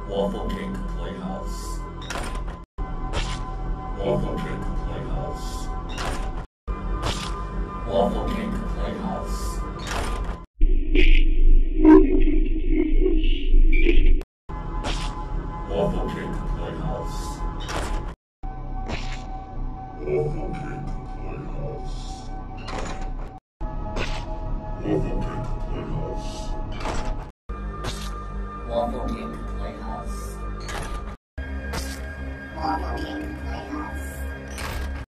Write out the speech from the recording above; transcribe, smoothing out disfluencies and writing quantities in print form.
Wafflecake Playhouse. Wafflecake Playhouse. Wafflecake Playhouse. Wafflecake Playhouse. Wafflecake Playhouse. Wafflecake Playhouse. Wafflecake Playhouse. Wafflecake